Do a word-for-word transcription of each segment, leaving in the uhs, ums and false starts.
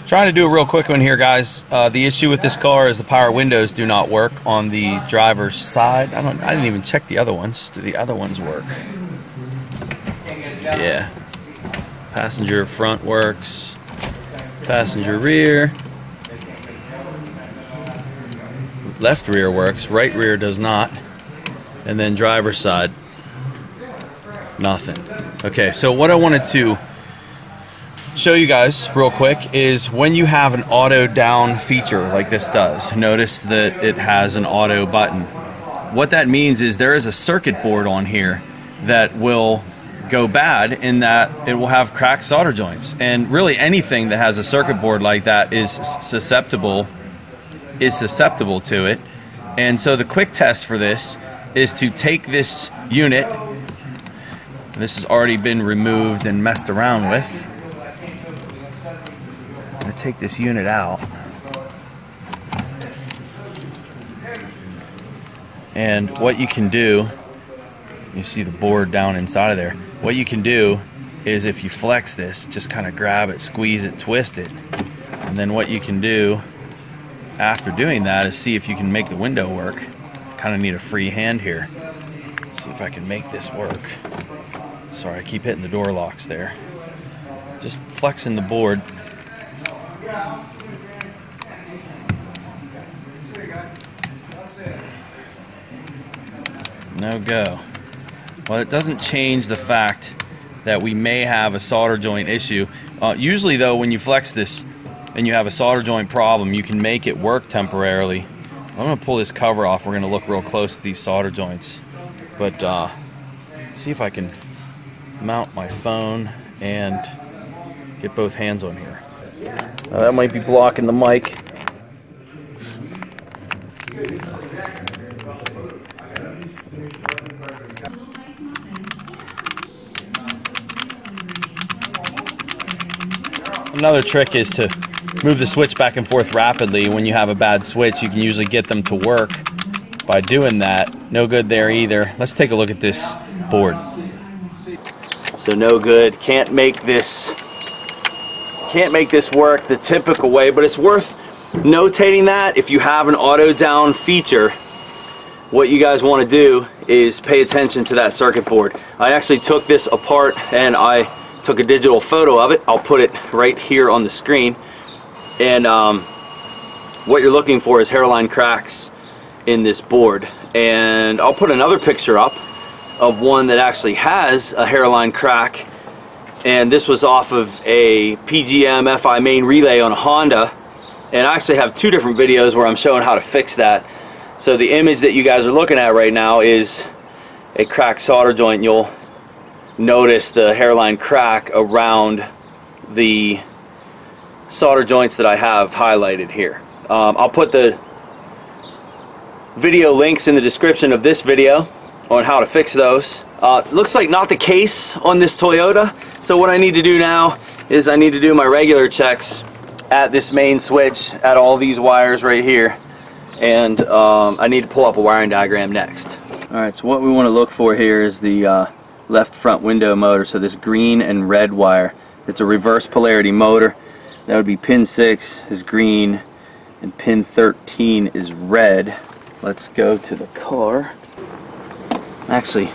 Trying to do a real quick one here, guys. Uh, the issue with this car is the power windows do not work on the driver's side. I don't. I didn't even check the other ones. Do the other ones work? Yeah. Passenger front works. Passenger rear. Left rear works. Right rear does not. And then driver's side, nothing. Okay, so what I wanted to show you guys real quick is when you have an auto down feature like this does, notice that it has an auto button. What that means is there is a circuit board on here that will go bad in that it will have cracked solder joints, and really anything that has a circuit board like that is susceptible is susceptible to it. And so the quick test for this is to take this unit, this has already been removed and messed around with. I'm going to take this unit out, and what you can do, you see the board down inside of there, what you can do is if you flex this, just kind of grab it, squeeze it, twist it, and then what you can do after doing that is see if you can make the window work. Kind of need a free hand here. See if I can make this work. Sorry, I keep hitting the door locks there. Just flexing the board. No go. Well, it doesn't change the fact that we may have a solder joint issue. Uh, usually though, when you flex this and you have a solder joint problem, you can make it work temporarily. I'm going to pull this cover off. We're going to look real close at these solder joints. But uh, see if I can mount my phone and get both hands on here. Uh, that might be blocking the mic. Another trick is to move the switch back and forth rapidly. When you have a bad switch, you can usually get them to work by doing that. No good there either. Let's take a look at this board. So no good. Can't make this can't make this work the typical way, but it's worth notating that if you have an auto down feature, what you guys want to do is pay attention to that circuit board. I actually took this apart and I took a digital photo of it. I'll put it right here on the screen. And um, what you're looking for is hairline cracks in this board. And I'll put another picture up of one that actually has a hairline crack. And this was off of a P G M F I main relay on a Honda. And I actually have two different videos where I'm showing how to fix that. So the image that you guys are looking at right now is a cracked solder joint. You'll notice the hairline crack around the solder joints that I have highlighted here. Um, I'll put the video links in the description of this video on how to fix those. Uh, looks like not the case on this Toyota, so what I need to do now is I need to do my regular checks at this main switch, at all these wires right here, and um, I need to pull up a wiring diagram next. Alright, so what we want to look for here is the uh, left front window motor. So this green and red wire, it's a reverse polarity motor. That would be pin six is green and pin thirteen is red. Let's go to the car. Actually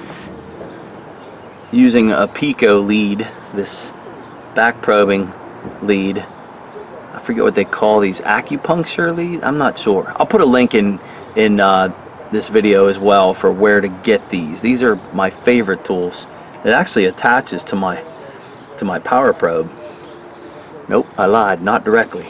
using a Pico lead, this back probing lead. I forget what they call these, acupuncture lead? I'm not sure. I'll put a link in in uh, this video as well for where to get these. These are my favorite tools. It actually attaches to my to my power probe. Nope, I lied, not directly.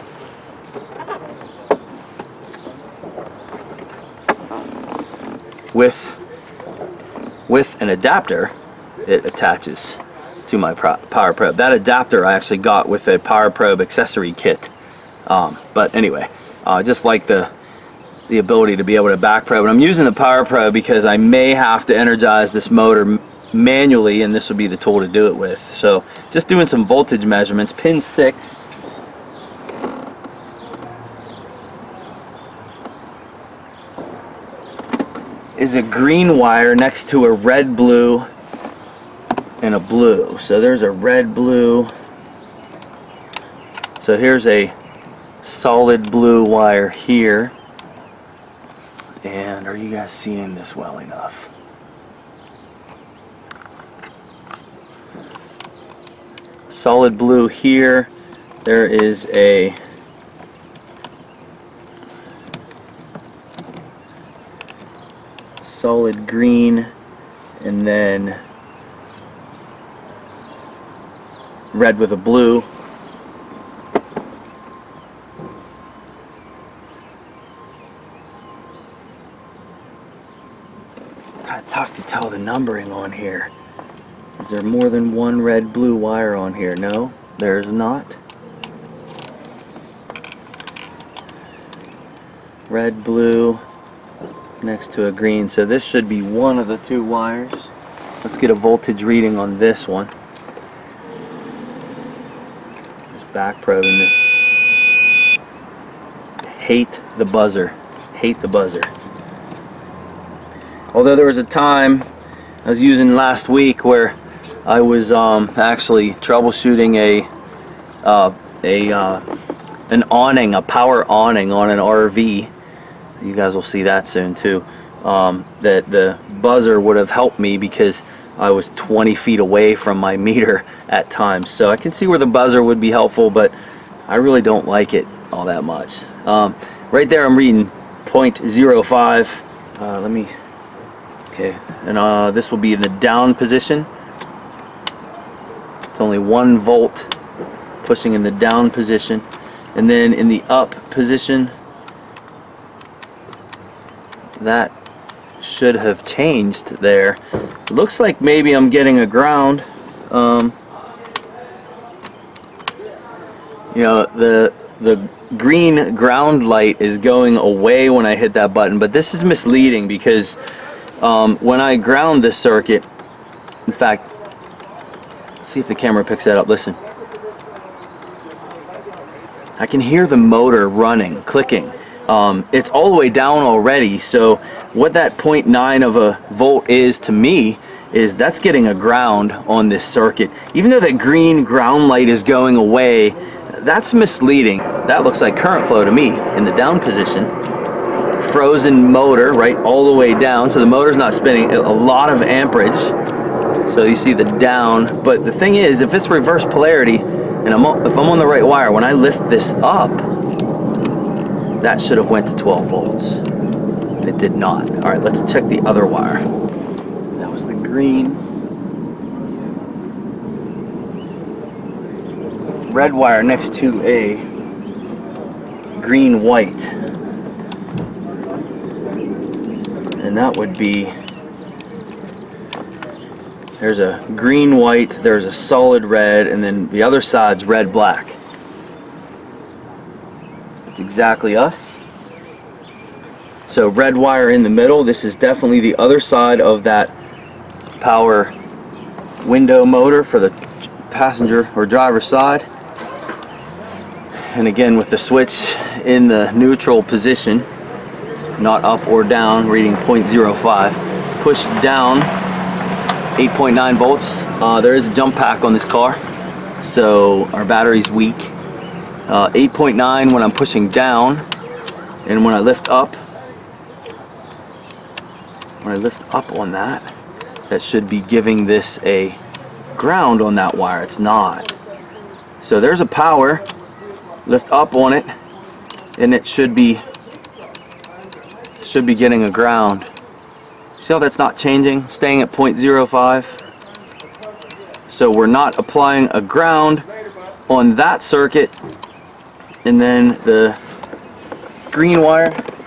With with an adapter, it attaches to my power probe. That adapter I actually got with a power probe accessory kit. Um, but anyway, uh, just like the the ability to be able to back probe. And I'm using the power probe because I may have to energize this motor manually, and this would be the tool to do it with. So just doing some voltage measurements. Pin six is a green wire next to a red, blue, and a blue. So there's a red, blue, So here's a solid blue wire here. And are you guys seeing this well enough? Solid blue here. There is a solid green, and then red with a blue. Kind of tough to tell the numbering on here. Is there more than one red blue wire on here? No, there's not. Red, blue, next to a green. So this should be one of the two wires. Let's get a voltage reading on this one. Just back probing it. Hate the buzzer. Hate the buzzer. Although there was a time I was using last week where I was um, actually troubleshooting a uh, a uh, an awning, a power awning on an R V. You guys will see that soon too. Um, that the buzzer would have helped me because I was twenty feet away from my meter at times. So I can see where the buzzer would be helpful, but I really don't like it all that much. Um, right there I'm reading zero point zero five. Uh, let me, okay, and uh, this will be in the down position. It's only one volt pushing in the down position, and then in the up position, that should have changed there. It looks like maybe I'm getting a ground. Um, you know, the the green ground light is going away when I hit that button, but this is misleading because um, when I ground this circuit, in fact, let's see if the camera picks that up. Listen, I can hear the motor running, clicking. Um, it's all the way down already, so what that zero point nine of a volt is to me is that's getting a ground on this circuit. Even though that green ground light is going away, that's misleading. That looks like current flow to me in the down position. Frozen motor right all the way down, so the motor's not spinning. A lot of amperage, so you see the down. But the thing is, if it's reverse polarity and I'm on, if I'm on the right wire, when I lift this up, that should have went to twelve volts. It did not. All right, let's check the other wire. That was the green. Red wire next to a green white. And that would be, there's a green white, there's a solid red, and then the other side's red black. It's exactly us. So red wire in the middle. This is definitely the other side of that power window motor for the passenger or driver's side. And again, with the switch in the neutral position, not up or down, reading zero point zero five. Push down, eight point nine volts. Uh, there is a jump pack on this car, so our battery's weak. Uh, eight point nine when I'm pushing down, and when I lift up, when I lift up on that, that should be giving this a ground on that wire. It's not. So there's a power. Lift up on it, and it should be should be getting a ground. See how that's not changing, staying at zero point zero five. So we're not applying a ground on that circuit. And then the green wire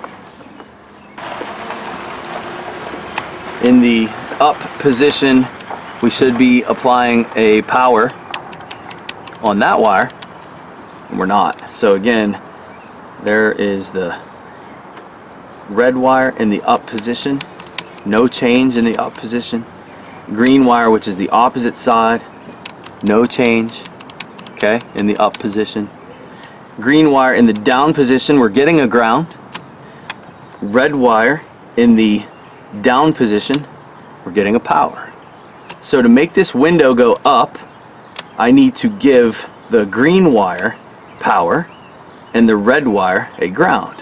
in the up position, we should be applying a power on that wire, and we're not. So again, there is the red wire in the up position, no change in the up position. Green wire, which is the opposite side, no change, okay, in the up position. Green wire in the down position, we're getting a ground. Red wire in the down position, we're getting a power. So to make this window go up, I need to give the green wire power and the red wire a ground.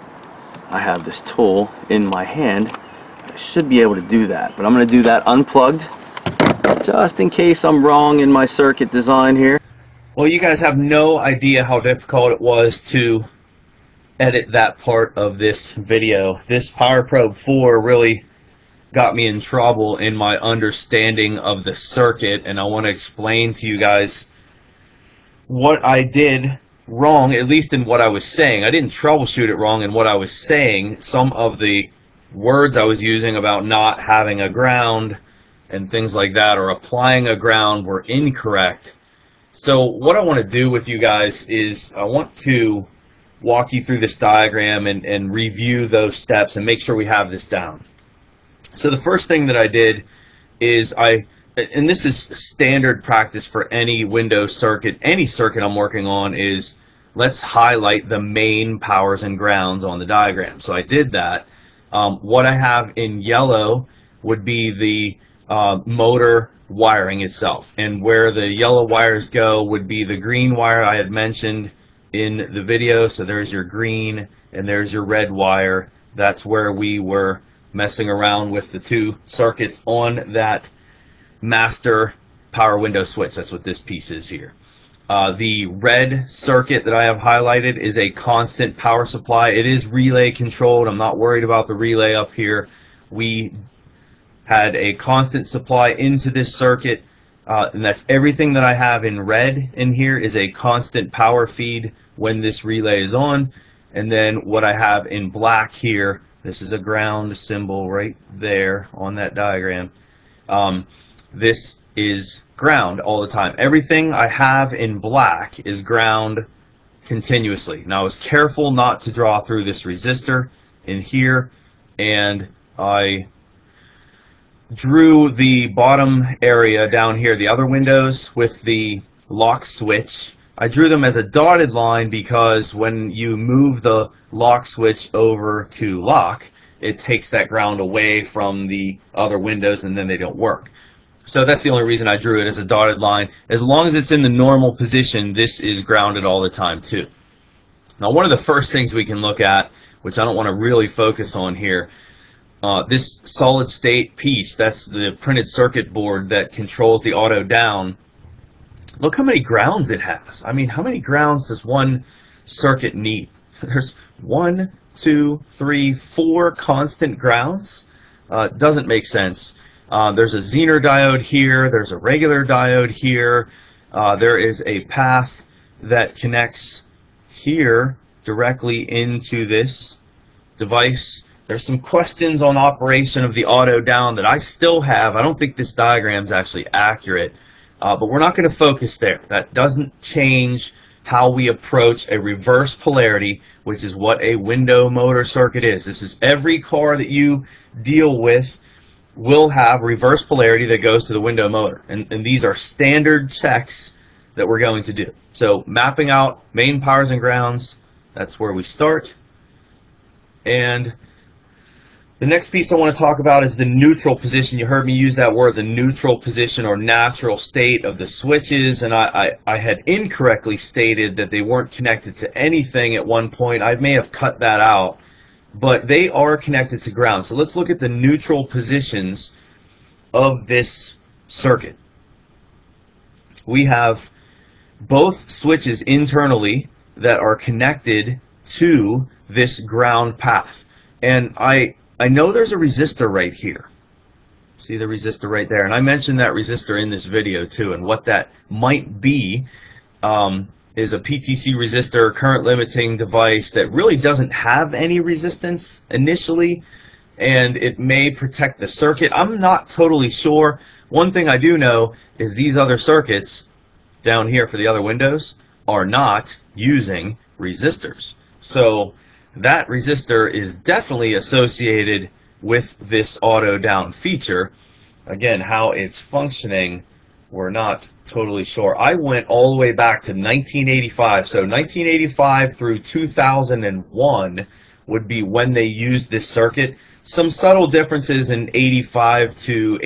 I have this tool in my hand. I should be able to do that, but I'm going to do that unplugged just in case I'm wrong in my circuit design here. Well, you guys have no idea how difficult it was to edit that part of this video. This Power Probe four really got me in trouble in my understanding of the circuit, and I want to explain to you guys what I did wrong, at least in what I was saying. I didn't troubleshoot it wrong in what I was saying. Some of the words I was using about not having a ground and things like that, or applying a ground, were incorrect. So what I want to do with you guys is I want to walk you through this diagram and, and review those steps and make sure we have this down. So the first thing that I did is I, and this is standard practice for any Windows circuit, any circuit I'm working on, is let's highlight the main powers and grounds on the diagram. So I did that. Um, what I have in yellow would be the uh, motor wiring itself, and where the yellow wires go would be the green wire I had mentioned in the video. So there's your green and there's your red wire. That's where we were messing around with the two circuits on that master power window switch. That's what this piece is here. Uh, the red circuit that I have highlighted is a constant power supply. It is relay controlled. I'm not worried about the relay up here. We had a constant supply into this circuit, uh, and that's everything that I have in red in here is a constant power feed when this relay is on. And then what I have in black here, this is a ground symbol right there on that diagram. Um, this is ground all the time. Everything I have in black is ground continuously. Now I was careful not to draw through this resistor in here, and I drew the bottom area down here, the other windows with the lock switch. I drew them as a dotted line because when you move the lock switch over to lock, it takes that ground away from the other windows and then they don't work. So that's the only reason I drew it as a dotted line. As long as it's in the normal position, this is grounded all the time too. Now, one of the first things we can look at, which I don't want to really focus on here, uh, this solid state piece, that's the printed circuit board that controls the auto down. Look how many grounds it has. I mean, how many grounds does one circuit need? There's one, two, three, four constant grounds. Uh, doesn't make sense. Uh, there's a Zener diode here. There's a regular diode here. Uh, there is a path that connects here directly into this device. There's some questions on operation of the auto down that I still have. I don't think this diagram is actually accurate, uh, but we're not going to focus there. That doesn't change how we approach a reverse polarity, which is what a window motor circuit is. This is every car that you deal with will have reverse polarity that goes to the window motor, and, and these are standard checks that we're going to do. So mapping out main powers and grounds, that's where we start. And the next piece I want to talk about is the neutral position. You heard me use that word, the neutral position or natural state of the switches, and I, I, I had incorrectly stated that they weren't connected to anything at one point. I may have cut that out, but they are connected to ground. So let's look at the neutral positions of this circuit. We have both switches internally that are connected to this ground path, and I I know there's a resistor right here. See the resistor right there, and I mentioned that resistor in this video too, and what that might be um, is a P T C resistor, current limiting device, that really doesn't have any resistance initially, and it may protect the circuit. I'm not totally sure. One thing I do know is these other circuits down here for the other windows are not using resistors. So that resistor is definitely associated with this auto down feature. Again, how it's functioning, we're not totally sure. I went all the way back to nineteen eighty-five. So nineteen eighty-five through two thousand one would be when they used this circuit. Some subtle differences in eighty-five to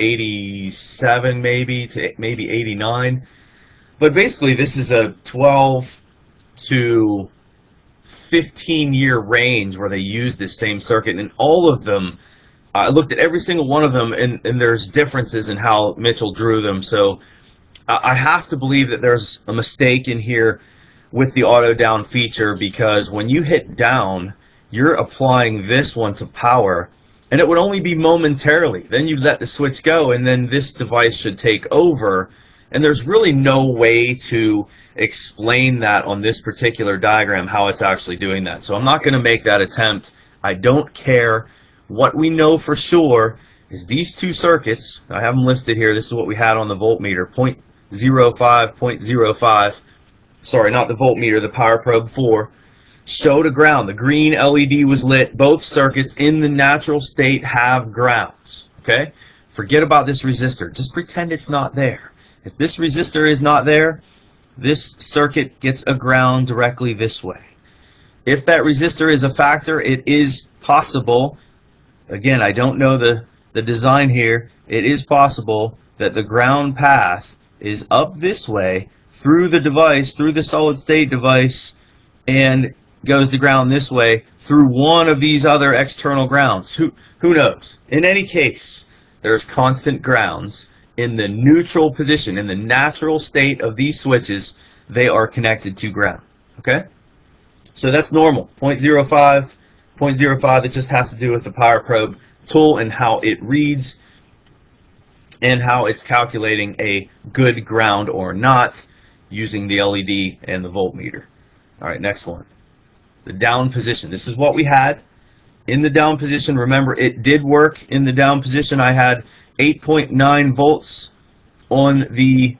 eighty-seven, maybe to maybe eighty-nine. But basically, this is a twelve to fifteen year range where they use this same circuit, and all of them, I looked at every single one of them, and, and there's differences in how Mitchell drew them. So I have to believe that there's a mistake in here with the auto down feature, because when you hit down, you're applying this one to power, and it would only be momentarily. Then you let the switch go, and then this device should take over. And there's really no way to explain that on this particular diagram, how it's actually doing that. So I'm not going to make that attempt. I don't care. What we know for sure is these two circuits, I have them listed here. This is what we had on the voltmeter, zero point zero five, zero point zero five. Sorry, not the voltmeter, the power probe four. Showed a ground. The green L E D was lit. Both circuits in the natural state have grounds. Okay? Forget about this resistor. Just pretend it's not there. If this resistor is not there, this circuit gets a ground directly this way. If that resistor is a factor, it is possible, again, I don't know the, the design here, it is possible that the ground path is up this way through the device, through the solid state device, and goes to ground this way through one of these other external grounds. Who, who knows? In any case, there's constant grounds. In the neutral position, in the natural state of these switches, they are connected to ground. Okay? So that's normal. zero point zero five, zero point zero five, it just has to do with the power probe tool and how it reads and how it's calculating a good ground or not using the L E D and the voltmeter. Alright, next one. The down position. This is what we had in the down position. Remember, it did work in the down position. I had eight point nine volts on the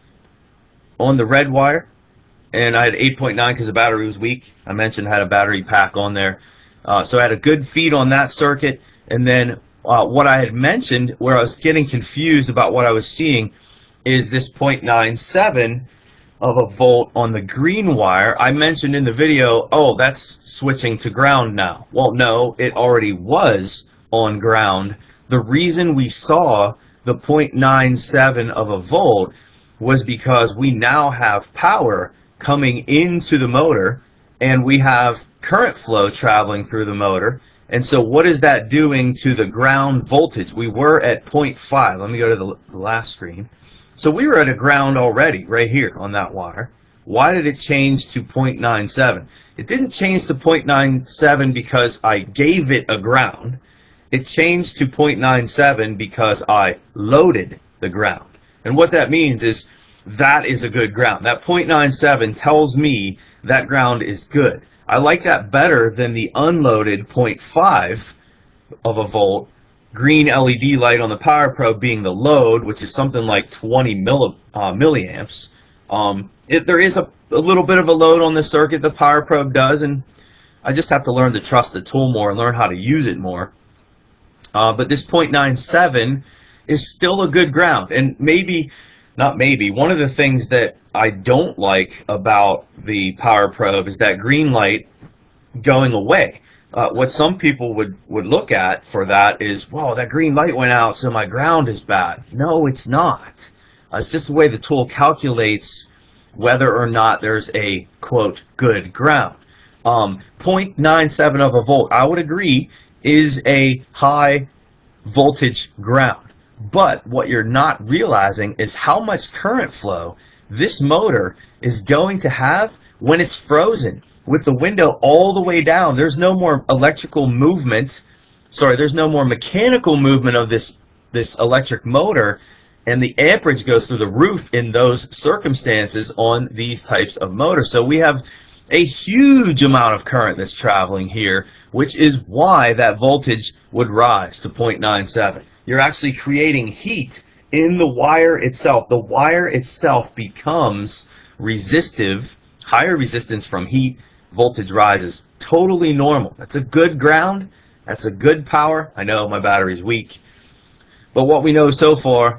on the red wire, and I had eight point nine because the battery was weak. I mentioned I had a battery pack on there, uh, so I had a good feed on that circuit. And then uh, what I had mentioned, where I was getting confused about what I was seeing, is this zero point nine seven of a volt on the green wire. I mentioned in the video, oh, that's switching to ground now. Well, no, it already was on ground. The reason we saw the zero point nine seven of a volt was because we now have power coming into the motor, and we have current flow traveling through the motor. And so what is that doing to the ground voltage? We were at zero point five. Let me go to the last screen. So we were at a ground already right here on that wire. Why did it change to zero point nine seven? It didn't change to zero point nine seven because I gave it a ground. It changed to zero point nine seven because I loaded the ground. And what that means is that is a good ground. That zero point nine seven tells me that ground is good. I like that better than the unloaded zero point five of a volt green L E D light on the power probe being the load, which is something like twenty milli, uh, milliamps. Um, it, there is a, a little bit of a load on the circuit, the power probe does, and I just have to learn to trust the tool more and learn how to use it more. Uh, but this zero point nine seven is still a good ground. And maybe, not maybe, one of the things that I don't like about the power probe is that green light going away. Uh, what some people would, would look at for that is, whoa, that green light went out, so my ground is bad. No, it's not. Uh, it's just the way the tool calculates whether or not there's a, quote, good ground. Um, zero point nine seven of a volt, I would agree, is a high voltage ground. But what you're not realizing is how much current flow this motor is going to have when it's frozen. With the window all the way down, there's no more electrical movement. Sorry, there's no more mechanical movement of this, this electric motor, and the amperage goes through the roof in those circumstances on these types of motors. So we have a huge amount of current that's traveling here, which is why that voltage would rise to zero point nine seven. You're actually creating heat in the wire itself. The wire itself becomes resistive, higher resistance from heat, voltage rises. Totally normal. That's a good ground. That's a good power. I know my battery's weak. But what we know so far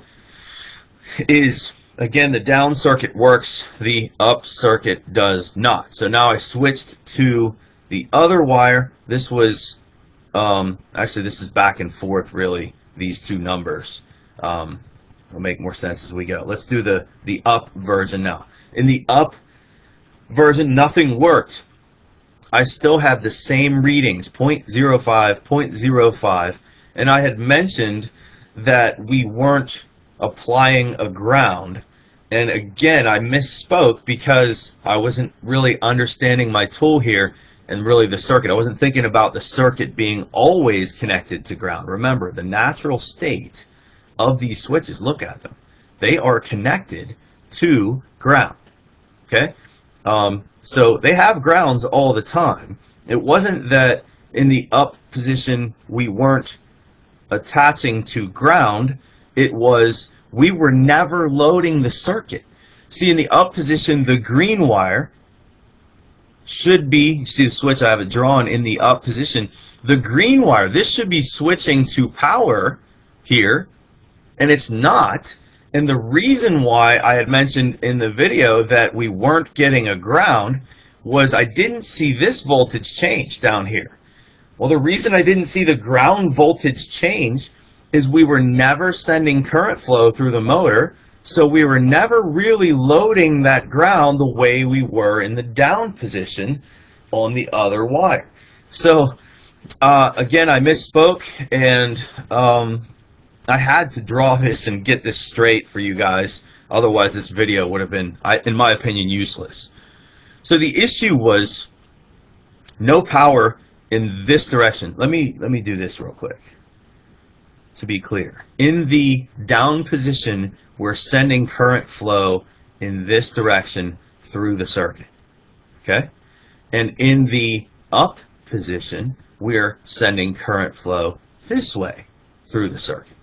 is, again, the down circuit works, the up circuit does not. So now I switched to the other wire. This was, um, actually this is back and forth really, these two numbers. Um, will make more sense as we go. Let's do the, the up version now. In the up version, nothing worked. I still had the same readings, zero point zero five, zero point zero five, and I had mentioned that we weren't applying a ground. And again, I misspoke because I wasn't really understanding my tool here and really the circuit. I wasn't thinking about the circuit being always connected to ground. Remember, the natural state of these switches, look at them. They are connected to ground. Okay? Um, so they have grounds all the time. It wasn't that in the up position we weren't attaching to ground. It was we were never loading the circuit. See, in the up position, the green wire should be, you see the switch, I have it drawn in the up position. The green wire, this should be switching to power here, and it's not. And the reason why I had mentioned in the video that we weren't getting a ground was I didn't see this voltage change down here. Well, the reason I didn't see the ground voltage change is we were never sending current flow through the motor, so we were never really loading that ground the way we were in the down position on the other wire. So uh, again, I misspoke, and um, I had to draw this and get this straight for you guys. Otherwise, this video would have been, in my opinion, useless. So the issue was no power in this direction. Let me let me do this real quick to be clear. In the down position, we're sending current flow in this direction through the circuit. Okay? And in the up position, we're sending current flow this way through the circuit.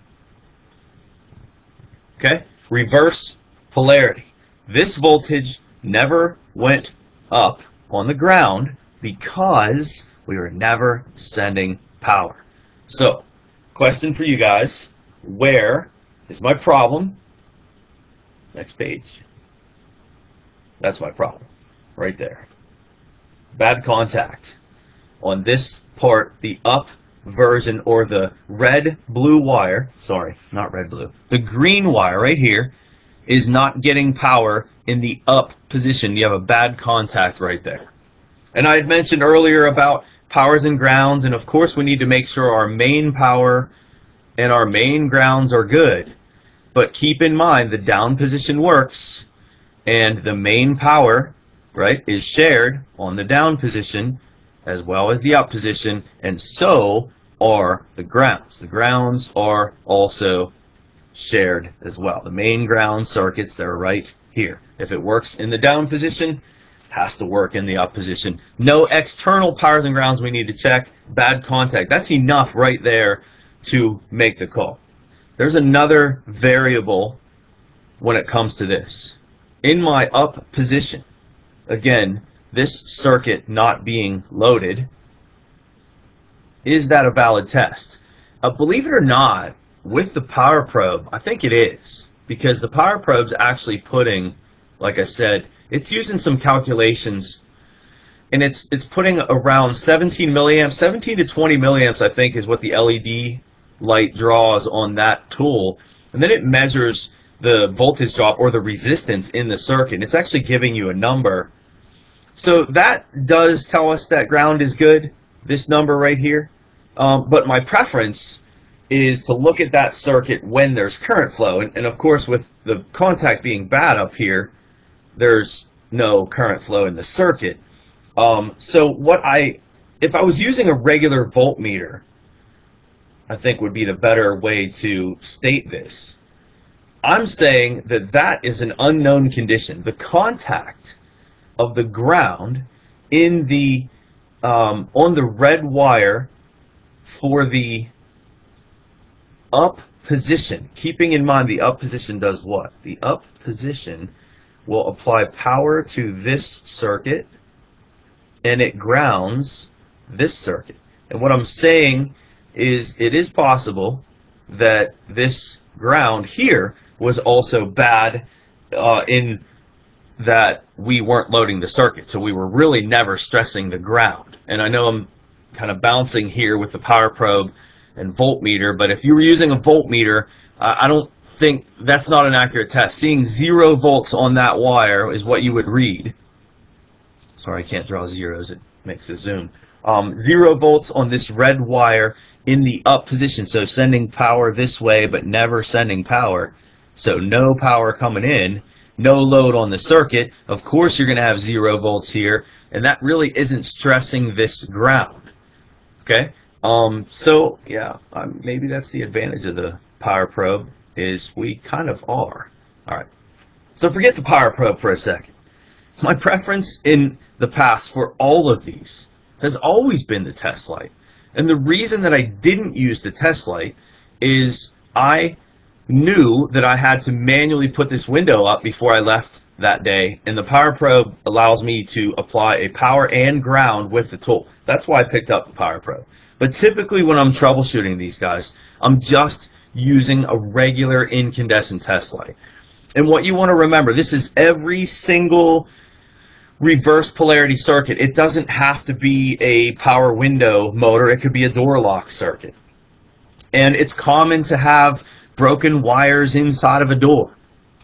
Okay? Reverse polarity. This voltage never went up on the ground because we were never sending power. So, question for you guys, where is my problem? Next page. That's my problem, right there. Bad contact. On this part, the up version, or the red-blue wire, sorry, not red-blue, the green wire right here is not getting power in the up position. You have a bad contact right there. And I had mentioned earlier about powers and grounds, and of course we need to make sure our main power and our main grounds are good. But keep in mind the down position works, and the main power, right, is shared on the down position as well as the up position, and so are the grounds. The grounds are also shared as well. The main ground circuits, they're right here. If it works in the down position, has to work in the up position. No external powers and grounds we need to check. Bad contact. That's enough right there to make the call. There's another variable when it comes to this. In my up position, again, this circuit not being loaded, is that a valid test? Uh, believe it or not, with the power probe, I think it is, because the power probe's actually putting, like I said, it's using some calculations, and it's it's putting around seventeen milliamps, seventeen to twenty milliamps, I think, is what the L E D light draws on that tool, and then it measures the voltage drop or the resistance in the circuit. It's actually giving you a number. So that does tell us that ground is good, this number right here. Um, but my preference is to look at that circuit when there's current flow. And, and of course, with the contact being bad up here, there's no current flow in the circuit. Um, so what I, if I was using a regular voltmeter, I think would be the better way to state this. I'm saying that that is an unknown condition. The contact of the ground in the um, on the red wire for the up position, keeping in mind the up position does what? The up position will apply power to this circuit, and it grounds this circuit. And what I'm saying is it is possible that this ground here was also bad uh, in that we weren't loading the circuit, so we were really never stressing the ground. And I know I'm kind of bouncing here with the power probe and voltmeter, but if you were using a voltmeter, uh, I don't think that's not an accurate test. Seeing zero volts on that wire is what you would read. Sorry, I can't draw zeros. It makes a zoom. Um, zero volts on this red wire in the up position, so sending power this way but never sending power. So no power coming in, no load on the circuit. Of course you're going to have zero volts here, and that really isn't stressing this ground. Okay, um, so yeah, um, maybe that's the advantage of the power probe, is we kind of are. All right, so forget the power probe for a second. My preference in the past for all of these has always been the test light. And the reason that I didn't use the test light is I knew that I had to manually put this window up before I left that day, and the power probe allows me to apply a power and ground with the tool. That's why I picked up the power probe. But typically when I'm troubleshooting these guys, I'm just using a regular incandescent test light. And what you want to remember, this is every single reverse polarity circuit. It doesn't have to be a power window motor. It could be a door lock circuit. And it's common to have broken wires inside of a door.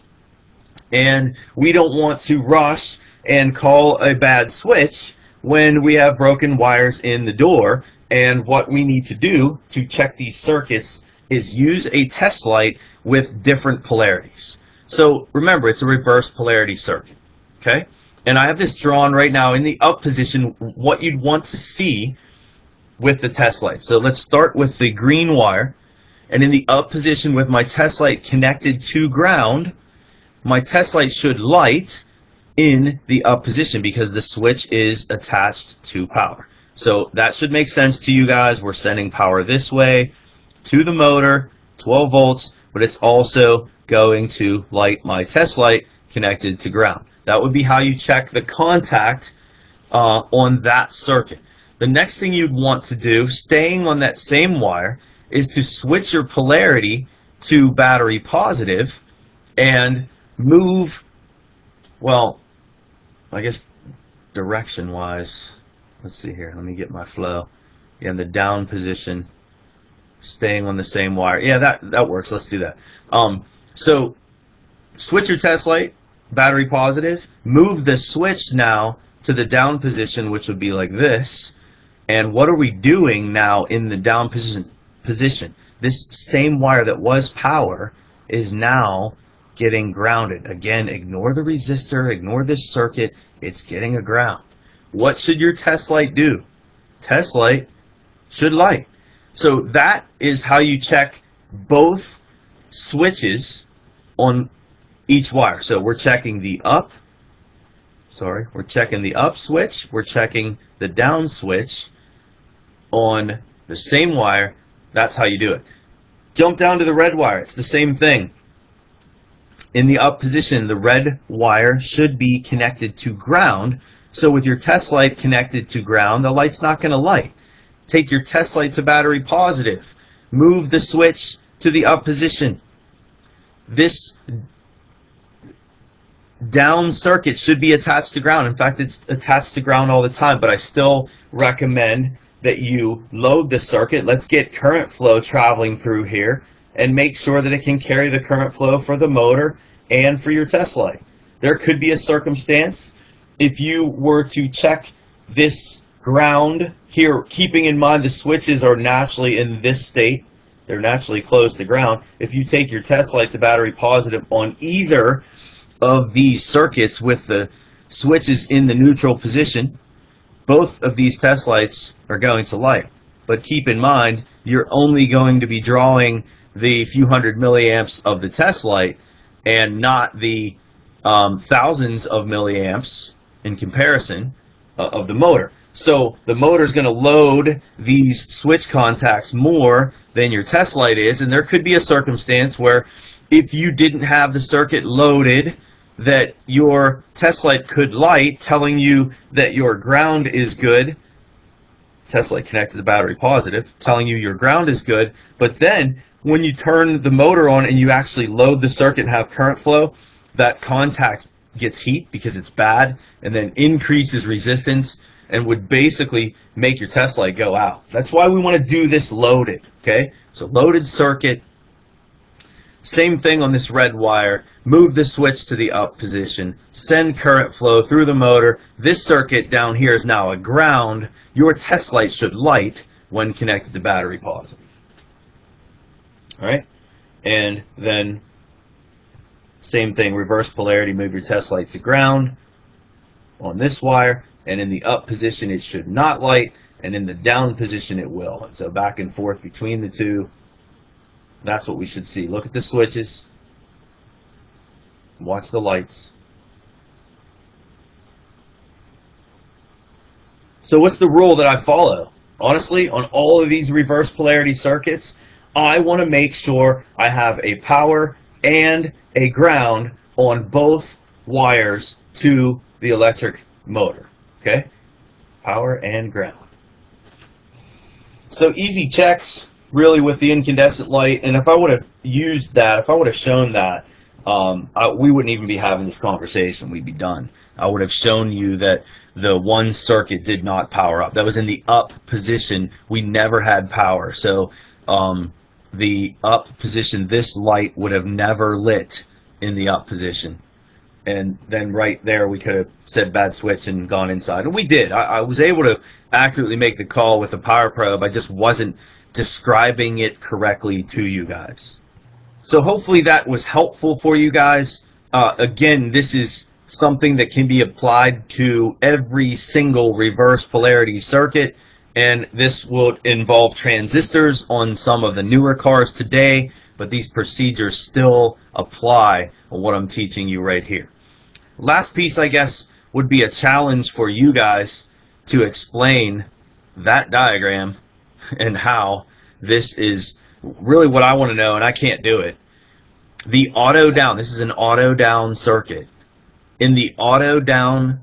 And we don't want to rush and call a bad switch when we have broken wires in the door. And what we need to do to check these circuits is use a test light with different polarities. So remember, it's a reverse polarity circuit. Okay? And I have this drawn right now in the up position, what you'd want to see with the test light. So let's start with the green wire, and in the up position with my test light connected to ground, my test light should light in the up position because the switch is attached to power. So that should make sense to you guys. We're sending power this way to the motor, twelve volts, but it's also going to light my test light connected to ground. That would be how you check the contact uh, on that circuit. The next thing you'd want to do, staying on that same wire, is to switch your polarity to battery positive and move, well, I guess direction-wise. Let's see here. Let me get my flow. Yeah, in the down position, staying on the same wire. Yeah, that, that works. Let's do that. Um, so switch your test light, battery positive, move the switch now to the down position, which would be like this. And what are we doing now in the down position? position? This same wire that was power is now getting grounded. Again, ignore the resistor, ignore this circuit, it's getting a ground. What should your test light do? Test light should light. So that is how you check both switches on each wire. So we're checking the up, sorry, we're checking the up switch, we're checking the down switch on the same wire. That's how you do it. Jump down to the red wire. It's the same thing. In the up position, the red wire should be connected to ground. So with your test light connected to ground, the light's not going to light. Take your test light to battery positive. Move the switch to the up position. This down circuit should be attached to ground. In fact, it's attached to ground all the time, but I still recommend that you load the circuit. Let's get current flow traveling through here and make sure that it can carry the current flow for the motor and for your test light. There could be a circumstance if you were to check this ground here, keeping in mind the switches are naturally in this state, they're naturally close to ground. If you take your test light to battery positive on either of these circuits with the switches in the neutral position, both of these test lights are going to light. But keep in mind, you're only going to be drawing the few hundred milliamps of the test light and not the um, thousands of milliamps in comparison uh, of the motor. So the motor is going to load these switch contacts more than your test light is, and there could be a circumstance where if you didn't have the circuit loaded, that your test light could light, telling you that your ground is good. Test light connected to battery positive, telling you your ground is good. But then when you turn the motor on and you actually load the circuit and have current flow, that contact gets heat because it's bad, and then increases resistance and would basically make your test light go out. That's why we want to do this loaded. Okay, so loaded circuit, Same thing on this red wire. Move the switch to the up position. Send current flow through the motor. This circuit down here is now a ground. Your test light should light when connected to battery positive. Alright? And then same thing, reverse polarity, move your test light to ground on this wire, and in the up position it should not light, and in the down position it will. And so back and forth between the two, that's what we should see. Look at the switches, watch the lights. So what's the rule that I follow? Honestly, on all of these reverse polarity circuits, I want to make sure I have a power and a ground on both wires to the electric motor. Okay? Power and ground. So easy checks really with the incandescent light, and if I would have used that, if I would have shown that, um, I, we wouldn't even be having this conversation. We'd be done. I would have shown you that the one circuit did not power up. That was in the up position. We never had power. So um, the up position, this light would have never lit in the up position. And then right there we could have said bad switch and gone inside. And we did. I, I was able to accurately make the call with the power probe. I just wasn't describing it correctly to you guys. So hopefully that was helpful for you guys. Uh, again, this is something that can be applied to every single reverse polarity circuit, and this will involve transistors on some of the newer cars today, but these procedures still apply on what I'm teaching you right here. Last piece, I guess, would be a challenge for you guys to explain that diagram and how this is really what I want to know, and I can't do it. The auto down, this is an auto down circuit. In the auto down,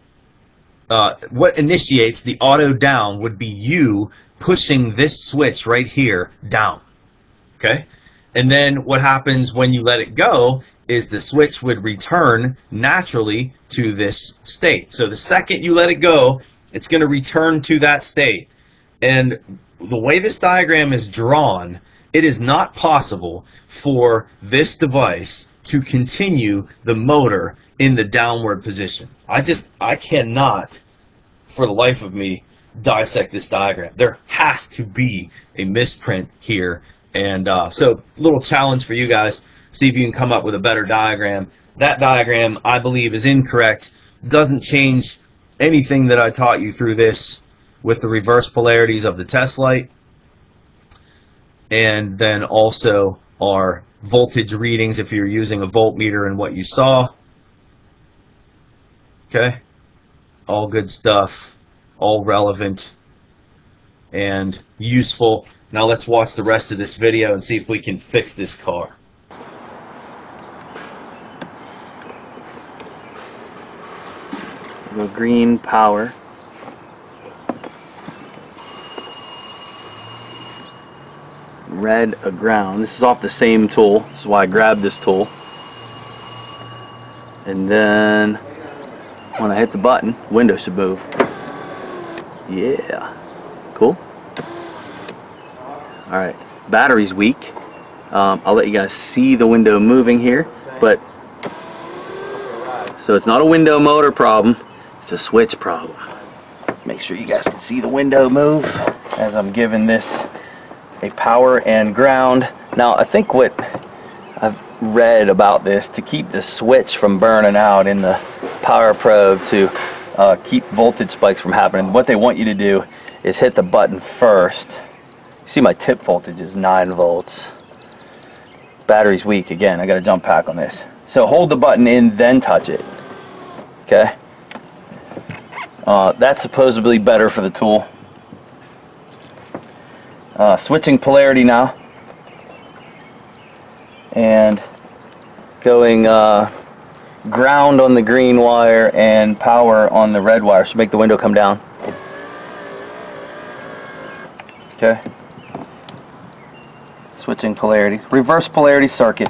uh, what initiates the auto down would be you pushing this switch right here down. Okay? And then what happens when you let it go is the switch would return naturally to this state. So the second you let it go, it's going to return to that state. And the way this diagram is drawn, it is not possible for this device to continue the motor in the downward position. I just, I cannot, for the life of me, dissect this diagram. There has to be a misprint here. And uh, so, little challenge for you guys. See if you can come up with a better diagram. That diagram, I believe, is incorrect. Doesn't change anything that I taught you through this with the reverse polarities of the test light. And then also our voltage readings if you're using a voltmeter and what you saw. Okay? All good stuff. All relevant and useful. Now let's watch the rest of this video and see if we can fix this car. Go green, power. Red, a ground. This is off the same tool. This is why I grabbed this tool. And then when I hit the button, window should move. Yeah. Cool. Alright. Battery's weak. Um, I'll let you guys see the window moving here. But so it's not a window motor problem. It's a switch problem. Make sure you guys can see the window move as I'm giving this a power and ground. Now I think what I've read about this, to keep the switch from burning out in the power probe, to uh, keep voltage spikes from happening, what they want you to do is hit the button first. You see my tip voltage is nine volts. Battery's weak again. I got a jump pack on this. So hold the button in, then touch it. Okay? Uh, that's supposedly better for the tool. Uh, switching polarity now, and going uh, ground on the green wire and power on the red wire. So make the window come down. Okay. Switching polarity. Reverse polarity circuit.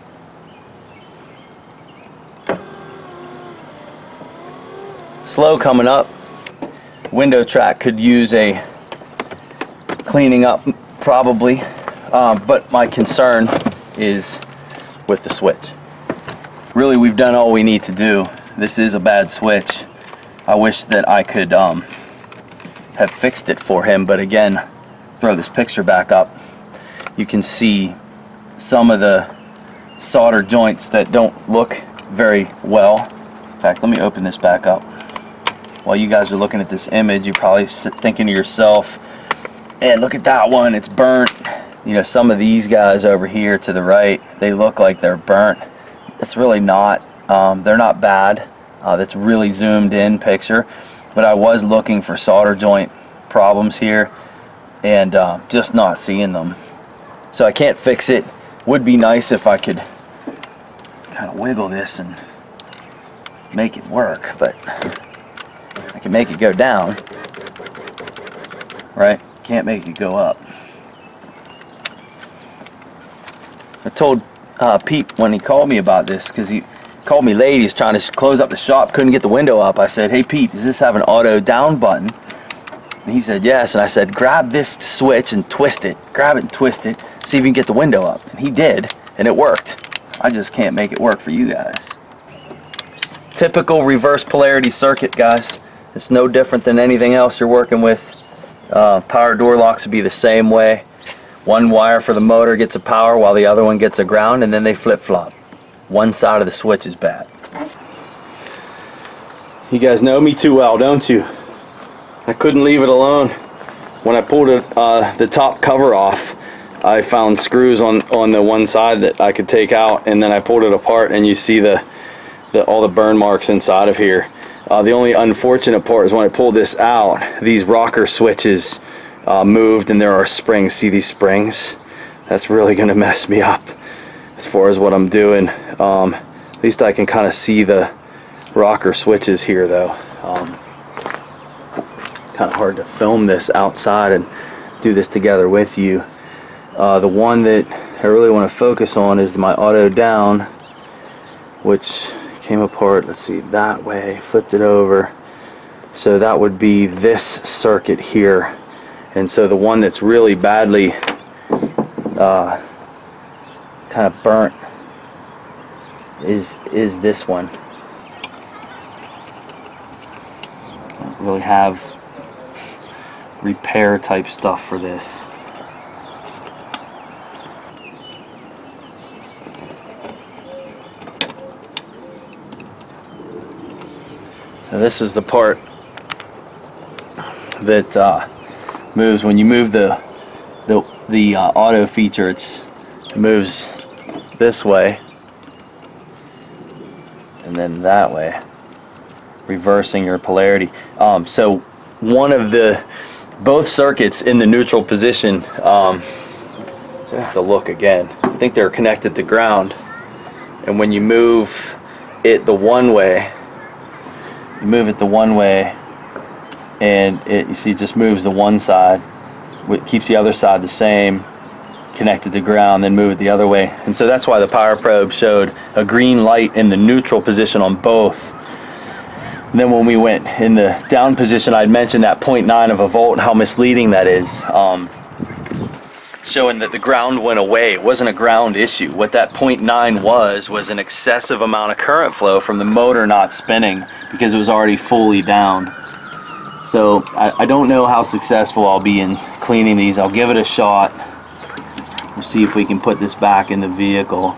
Slow coming up. Window track could use a cleaning up probably, uh, but my concern is with the switch. Really, we've done all we need to do. This is a bad switch. I wish that I could um, have fixed it for him, but again, throw this picture back up. You can see some of the solder joints that don't look very well. In fact, let me open this back up. While you guys are looking at this image, you're probably thinking to yourself, and look at that one, it's burnt. You know, some of these guys over here to the right, they look like they're burnt. It's really not. Um, they're not bad. Uh, that's really zoomed in picture, but I was looking for solder joint problems here and uh, just not seeing them. So I can't fix it. Would be nice if I could kind of wiggle this and make it work, but I can make it go down, right? Can't make it go up. I told uh, Pete when he called me about this, because he called me late, he was trying to close up the shop, couldn't get the window up. I said, hey Pete, does this have an auto down button? And he said yes, and I said, grab this switch and twist it. Grab it and twist it, see if you can get the window up. And he did, and it worked. I just can't make it work for you guys. Typical reverse polarity circuit, guys. It's no different than anything else you're working with. Uh, power door locks would be the same way. One wire for the motor gets a power while the other one gets a ground, and then they flip-flop. One side of the switch is bad. You guys know me too well, don't you? I couldn't leave it alone. When I pulled it, uh, the top cover off, I found screws on, on the one side that I could take out, and then I pulled it apart, and you see the, the all the burn marks inside of here. Uh, the only unfortunate part is when I pulled this out, these rocker switches uh, moved, and there are springs. See these springs? That's really going to mess me up as far as what I'm doing. Um, at least I can kind of see the rocker switches here, though. Um, kind of hard to film this outside and do this together with you. Uh, the one that I really want to focus on is my auto down, which came apart, let's see, that way, flipped it over. So that would be this circuit here. And so the one that's really badly uh, kind of burnt is is this one. Don't really have repair type stuff for this. So this is the part that uh, moves when you move the the, the uh, auto feature. It's, it moves this way and then that way, reversing your polarity. Um, so one of the both circuits in the neutral position. Um, so I have to look again. I think they're connected to ground, and when you move it the one way. You move it the one way, and it, you see, it just moves the one side. It keeps the other side the same, connected to ground, then move it the other way. And so that's why the power probe showed a green light in the neutral position on both. And then when we went in the down position, I'd mentioned that zero point nine of a volt and how misleading that is. Um, showing that the ground went away. It wasn't a ground issue. What that zero point nine was was an excessive amount of current flow from the motor not spinning because it was already fully down. So I, I don't know how successful I'll be in cleaning these. I'll give it a shot. We'll see if we can put this back in the vehicle.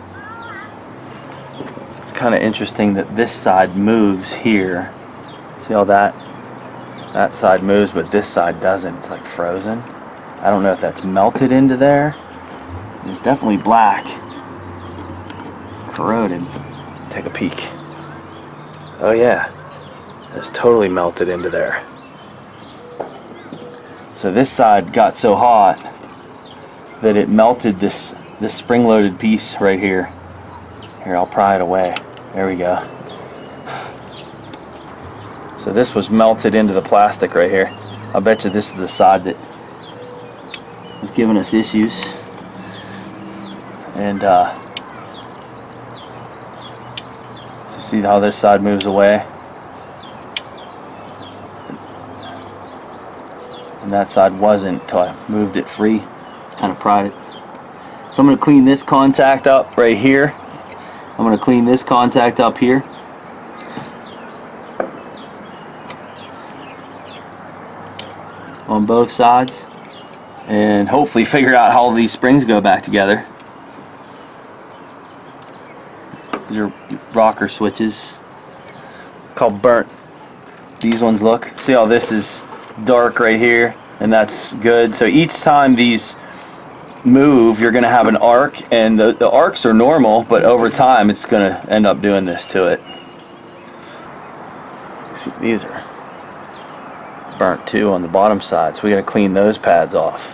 It's kind of interesting that this side moves here. See how that that side moves, but this side doesn't. It's like frozen. I don't know if that's melted into there. It's definitely black, corroded. Take a peek. Oh yeah, it's totally melted into there. So this side got so hot that it melted this this spring-loaded piece right here. Here, I'll pry it away. There we go. So this was melted into the plastic right here. I bet you this is the side that was giving us issues. And uh, so see how this side moves away, and that side wasn't until I moved it free, kind of pried it. So I'm going to clean this contact up right here. I'm going to clean this contact up here. On both sides. And hopefully figure out how all these springs go back together. These are rocker switches. Called burnt. These ones look. See how this is dark right here? And that's good. So each time these move, you're going to have an arc, and the, the arcs are normal, but over time it's going to end up doing this to it. See, these are burnt too on the bottom side, so we got to clean those pads off.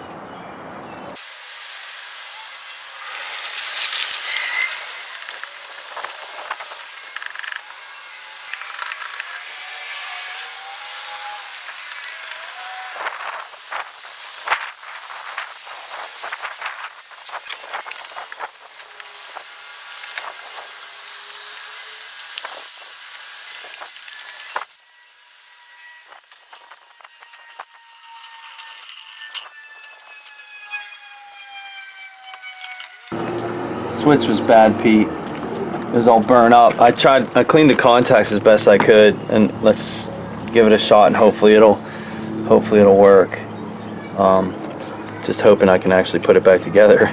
Switch was bad, Pete. It was all burnt up. I tried, I cleaned the contacts as best I could, and let's give it a shot, and hopefully it'll, hopefully it'll work. Um, just hoping I can actually put it back together.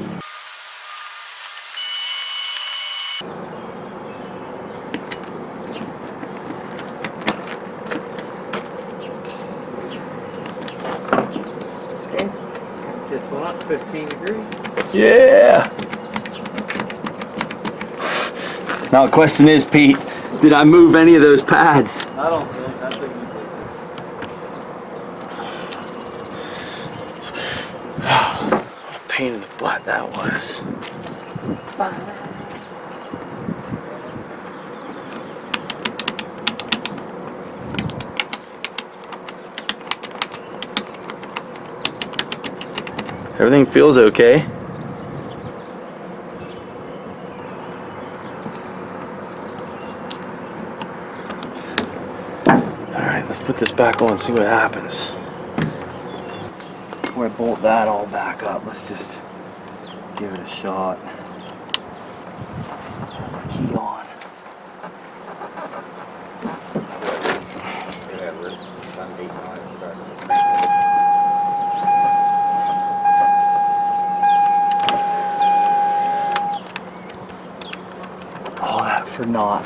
Just went up fifteen degrees. Yeah. Now the question is, Pete, did I move any of those pads? I don't think. I think you did. Pain in the butt that was. Everything feels okay. Alright, let's put this back on and see what happens. Before I bolt that all back up, let's just give it a shot. Key on. All that for naught.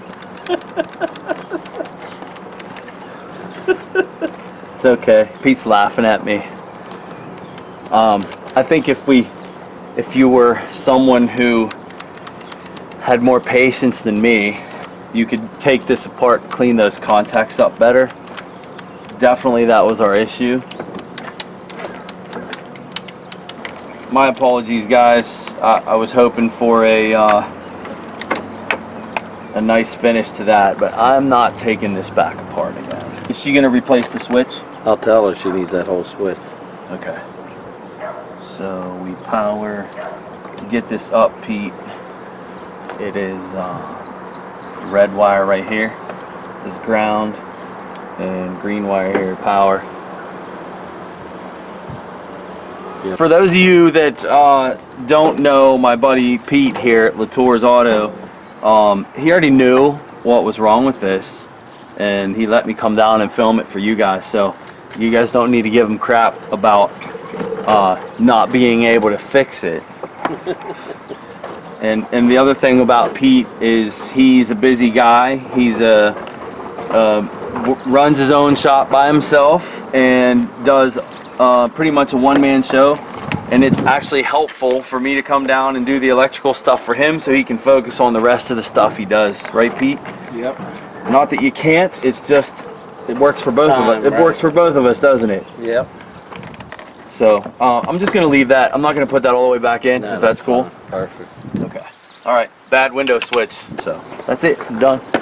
It's okay. Pete's laughing at me. Um, I think if we, if you were someone who had more patience than me, you could take this apart, clean those contacts up better. Definitely that was our issue. My apologies, guys. I, I was hoping for a uh, a nice finish to that, but I'm not taking this back apart again. Is she gonna replace the switch? I'll tell her she needs that whole switch. Okay. So we power, get this up, Pete. It is uh, red wire right here is ground, and green wire here power. Yep. For those of you that uh, don't know my buddy Pete here at Latour's Auto, um, he already knew what was wrong with this, and he let me come down and film it for you guys. So you guys don't need to give him crap about uh, not being able to fix it. and and the other thing about Pete is he's a busy guy. He's a uh, runs his own shop by himself and does uh, pretty much a one-man show. And it's actually helpful for me to come down and do the electrical stuff for him so he can focus on the rest of the stuff he does. Right, Pete? Yep. Not that you can't, it's just, it works for both Time, of us. It right. works for both of us, doesn't it? Yep. So, uh, I'm just going to leave that. I'm not going to put that all the way back in, No, if that's cool. Fine. Perfect. Okay. All right. Bad window switch. So, that's it. I'm done.